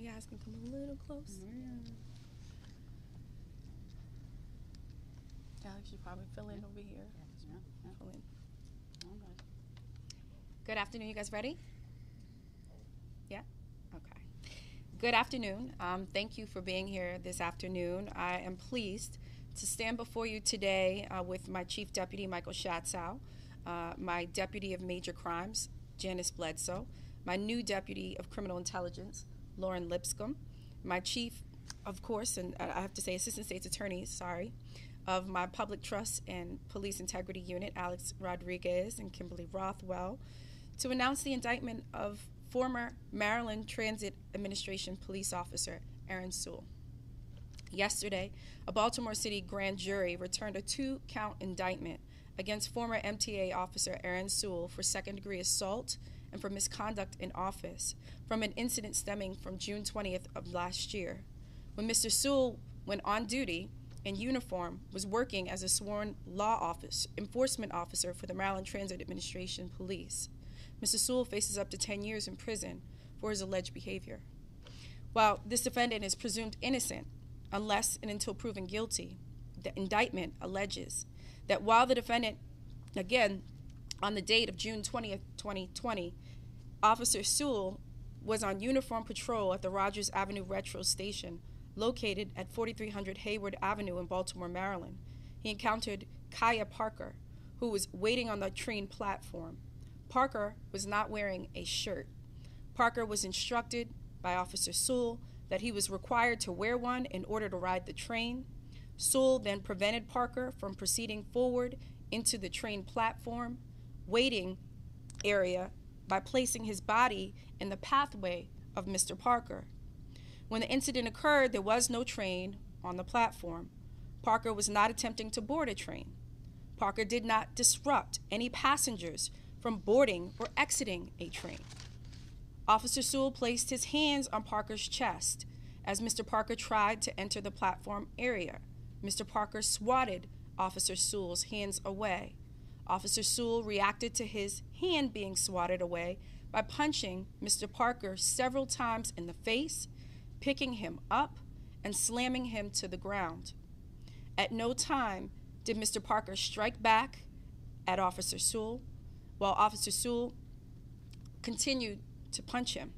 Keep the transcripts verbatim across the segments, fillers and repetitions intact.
You guys can come a little close. Yeah. Alex, you probably fill in over here. Yeah. Yeah. Fill in. All right. Good afternoon. You guys ready? Yeah? Okay. Good afternoon. Um, thank you for being here this afternoon. I am pleased to stand before you today uh, with my Chief Deputy, Michael Schatzow, uh, my Deputy of Major Crimes, Janice Bledsoe, my new Deputy of Criminal Intelligence, Lauren Lipscomb, my Chief, of course, and I have to say Assistant State's Attorney, sorry, of my Public Trust and Police Integrity Unit, Alex Rodriguez and Kimberly Rothwell, to announce the indictment of former Maryland Transit Administration police officer Aaron Sewell. Yesterday, a Baltimore City grand jury returned a two-count indictment against former M T A officer Aaron Sewell for second-degree assault and for misconduct in office from an incident stemming from June twentieth of last year, when Mister Sewell, when on duty in uniform, was working as a sworn law office enforcement officer for the Maryland Transit Administration Police. Mister Sewell faces up to ten years in prison for his alleged behavior. While this defendant is presumed innocent, unless and until proven guilty, the indictment alleges that while the defendant, again, on the date of June twentieth, twenty twenty, Officer Sewell was on uniform patrol at the Rogers Avenue Retro Station, located at forty-three hundred Hayward Avenue in Baltimore, Maryland, he encountered Kaya Parker, who was waiting on the train platform. Parker was not wearing a shirt. Parker was instructed by Officer Sewell that he was required to wear one in order to ride the train. Sewell then prevented Parker from proceeding forward into the train platform waiting area by placing his body in the pathway of Mister Parker. When the incident occurred, there was no train on the platform. Parker was not attempting to board a train. Parker did not disrupt any passengers from boarding or exiting a train. Officer Sewell placed his hands on Parker's chest as Mister Parker tried to enter the platform area. Mister Parker swatted Officer Sewell's hands away. Officer Sewell reacted to his hand being swatted away by punching Mister Parker several times in the face, picking him up, and slamming him to the ground. At no time did Mister Parker strike back at Officer Sewell, while Officer Sewell continued to punch him.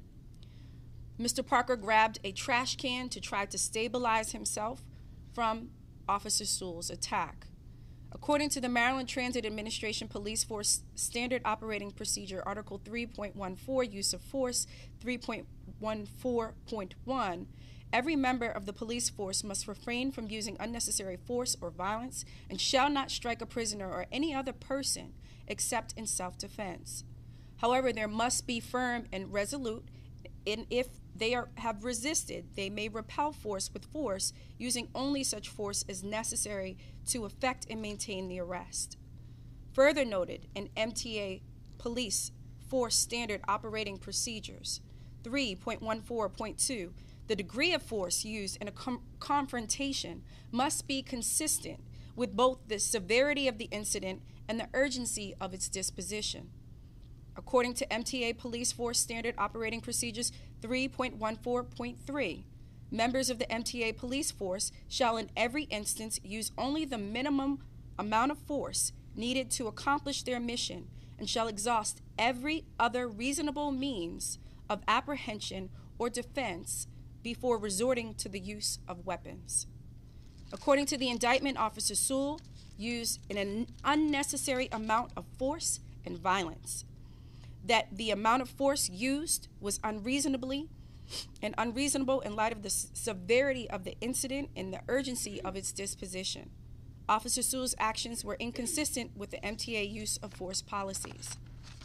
Mister Parker grabbed a trash can to try to stabilize himself from Officer Sewell's attack. According to the Maryland Transit Administration Police Force Standard Operating Procedure, Article three point one four, Use of Force, three point one four point one, every member of the police force must refrain from using unnecessary force or violence and shall not strike a prisoner or any other person except in self-defense. However, there must be firm and resolute, and if they are, have resisted, they may repel force with force, using only such force as necessary to effect and maintain the arrest. Further noted in M T A Police Force Standard Operating Procedures three point one four point two, the degree of force used in a com confrontation must be consistent with both the severity of the incident and the urgency of its disposition. According to M T A Police Force Standard Operating Procedures three point one four point three, members of the M T A Police Force shall in every instance use only the minimum amount of force needed to accomplish their mission and shall exhaust every other reasonable means of apprehension or defense before resorting to the use of weapons. According to the indictment, Officer Sewell used an unnecessary amount of force and violence, that the amount of force used was unreasonably and unreasonable in light of the severity of the incident and the urgency of its disposition. Officer Sewell's actions were inconsistent with the M T A use of force policies.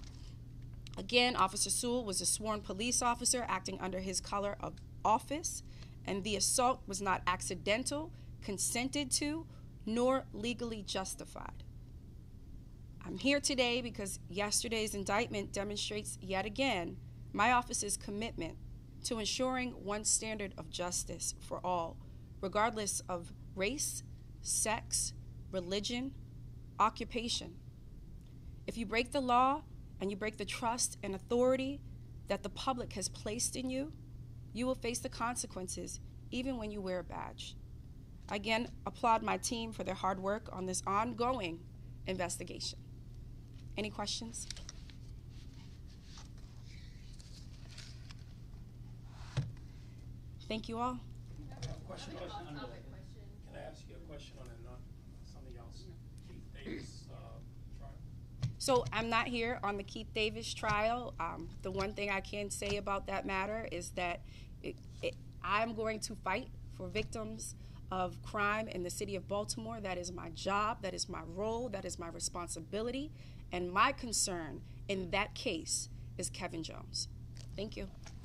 Again, Officer Sewell was a sworn police officer acting under his color of office, and the assault was not accidental, consented to, nor legally justified. I'm here today because yesterday's indictment demonstrates yet again my office's commitment to ensuring one standard of justice for all, regardless of race, sex, religion, occupation. If you break the law and you break the trust and authority that the public has placed in you, You will face the consequences even when you wear a badge. I again applaud my team for their hard work on this ongoing investigation. Any questions? Thank you all. Question, question unrelated. Can I ask you a question on a, something else? Keith Davis uh, trial. So I'm not here on the Keith Davis trial. Um, the one thing I can say about that matter is that it, it, I'm going to fight for victims of crime in the city of Baltimore. That is my job, that is my role, that is my responsibility, and my concern in that case is Kevin Jones. Thank you.